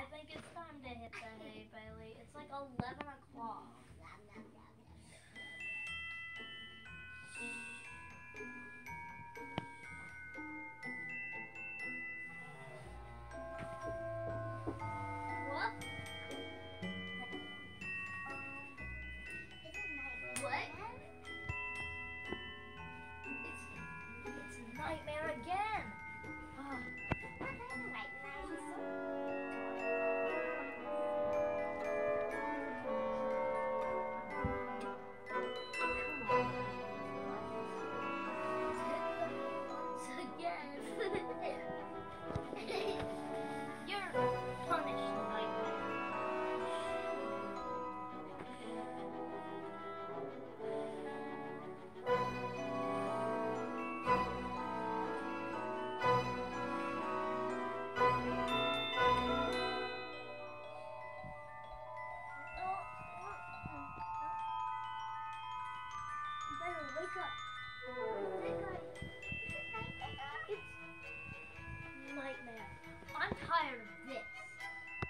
think it's time to hit the hay, Bailey. It's like 11 o'clock. What? What? It's nightmare again. Again. You're punished, nightmare. Bailey, wake up.